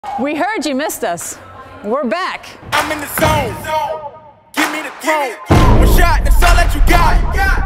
We heard you missed us. We're back. I'm in the zone. Give me the chrome. One shot, that's all that you got.